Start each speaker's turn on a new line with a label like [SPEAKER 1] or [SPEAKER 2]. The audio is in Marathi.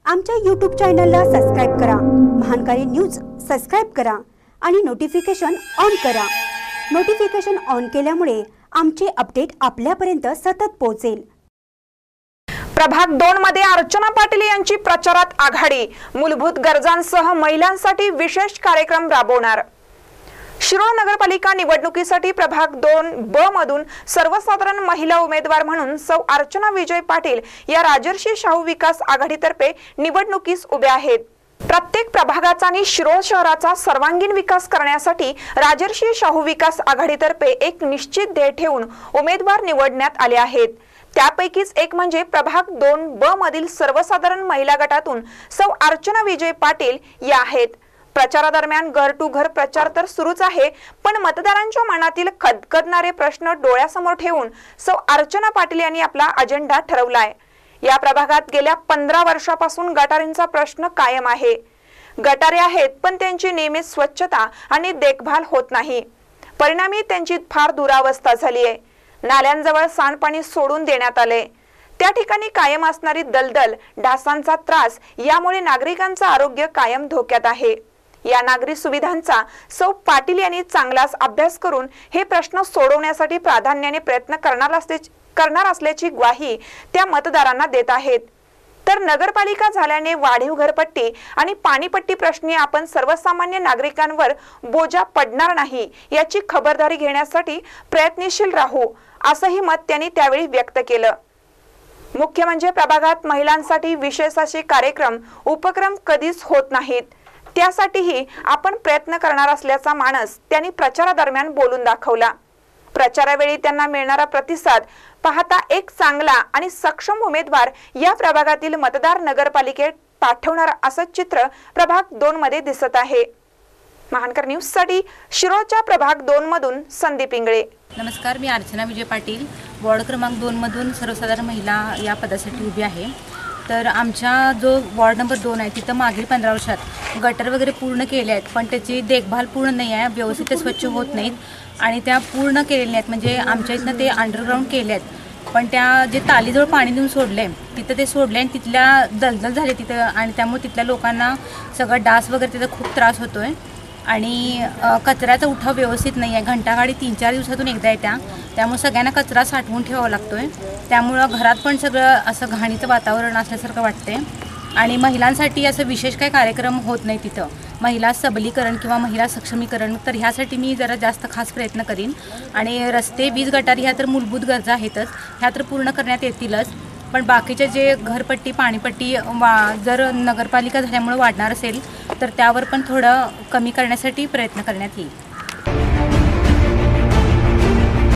[SPEAKER 1] आमच्या YouTube चॅनलला सबस्क्राइब करा, महानकारी न्यूज सबस्क्राइब करा आणि नोटिफिकेशन ऑन करा। नोटिफिकेशन ऑन केल्यामुळे आमचे अपडेट आपल्यापर्यंत सतत पोहोचेल।
[SPEAKER 2] प्रभाग 2 मध्ये अर्चना पाटील यांची प्रचारात आघाडी, मूलभूत गरजांसह महिलांसाठी विशेष कार्यक्रम राबवणार। शिरोळ नगरपालिका निवडणुकीसाठी प्रभाग 2 ब मधून सर्वसाधारण महिला उमेदवार म्हणून सौ अर्चना विजय पाटील या राजर्षी शाहू विकास आघाडीतर्फे निवडणुकीस उभ्या आहेत। प्रत्येक प्रभागाचा आणि शिरोळ शहराचा सर्वांगीण विकास करण्यासाठी राजर्षी शाहू विकास आघाडीतर्फे एक निश्चित ध्येय ठेवून उमेदवार निवडण्यात आले आहेत। त्यापैकीच एक म्हणजे प्रभाग 2 ब मधील सर्वसाधारण महिला गटातून सौ अर्चना विजय पाटील या आहेत। प्रचारादरम्यान घर टू घर प्रचार तर सुरूच आहे, पण मतदारांच्या मनातील खदखदणारे प्रश्न डोळ्यासमोर ठेवून सौ अर्चना पाटील यांनी आपला अजेंडा ठरवलाय। या प्रभागात गेल्या 15 वर्षापासून गटारींचा प्रश्न कायम आहे। गटारे आहेत, पण त्यांची नियमित स्वच्छता आणि देखभाल होत नाही। परिणामी त्यांची फार दुरावस्था झाली आहे। नाल्यांजवळ सांडपाणी सोडून देण्यात आले। त्या ठिकाणी कायम असणारी दलदल, डासांचा त्रास यामुळे नागरिकांचं आरोग्य कायम धोक्यात आहे। या नागरी सुविधांचा सौ पाटील यांनी चांगलाच अभ्यास करून हे प्रश्न सोडवण्यासाठी प्राधान्याने प्रयत्न करणार असल्याची ग्वाही त्या मतदारांना देत आहेत। तर नगरपालिका झाल्याने वाढीव घरपट्टी आणि पाणीपट्टी प्रश्नी आपण सर्वसामान्य नागरिकांवर बोजा पडणार नाही याची खबरदारी घेण्यासाठी प्रयत्नशील राहू, असंही मत त्यांनी त्यावेळी व्यक्त केलं। मुख्य म्हणजे प्रभागात महिलांसाठी विशेष असे कार्यक्रम उपक्रम कधीच होत नाहीत, त्यासाठीही आपण प्रयत्न करणार असल्याचा मानस त्यांनी प्रचारादरम्यान बोलून दाखवला। प्रचारावेळी त्यांना मिळणारा प्रतिसाद पाहता एक चांगला आणि सक्षम उमेदवार या प्रभागातील मतदार नगरपालिकेत पाठवणार असं चित्र प्रभाग 2 मध्ये दिसत आहे। महानकर न्यूज साठी शिरोळच्या प्रभाग 2 मधून संदीप इंगळे।
[SPEAKER 3] नमस्कार, मी अर्चना विजय पाटील वॉर्ड क्रमांक 2 मधून सर्वसाधारण महिला या पदासाठी उभी आहे। तर आमच्या जो वॉर्ड नंबर 2 आहे तिथं मागील 15 वर्षात गटर वगैरे पूर्ण केले आहेत, पण त्याची देखभाल पूर्ण नाही आहे, व्यवस्थित ते स्वच्छ होत नाहीत आणि त्या पूर्ण केलेल्या आहेत। म्हणजे आमच्या इथनं ते अंडरग्राऊंड केले आहेत, पण त्या जे तालीजवळ पाणी देऊन सोडले तिथं ते सोडले आणि तिथल्या दलदल झाले तिथं, आणि त्यामुळे तिथल्या लोकांना सगळं डास वगैरे तिथं खूप त्रास होतो आहे। आणि कचऱ्याचा उठाव व्यवस्थित नाही आहे, घंटागाडी 3-4 दिवसातून एकदा येत्या, त्यामुळे सगळ्यांना कचरा साठवून ठेवावा लागतो आहे। त्यामुळं घरात पण सगळं असं घाणीचं वातावरण असल्यासारखं वाटते आणि महिलांसाठी असं विशेष काही कार्यक्रम होत नाही तिथं, महिला सबलीकरण किंवा महिला सक्षमीकरण। तर ह्यासाठी मी जरा जास्त खास प्रयत्न करीन आणि रस्ते, वीज, गटार ह्या तर मूलभूत गरजा आहेतच, ह्या तर पूर्ण करण्यात येतीलच, पण बाकीचे जे घरपट्टी, पाणीपट्टी जर नगरपालिका झाल्यामुळे वाढणार असेल तर त्यावर पण थोडं कमी करण्यासाठी प्रयत्न करण्यात येईल।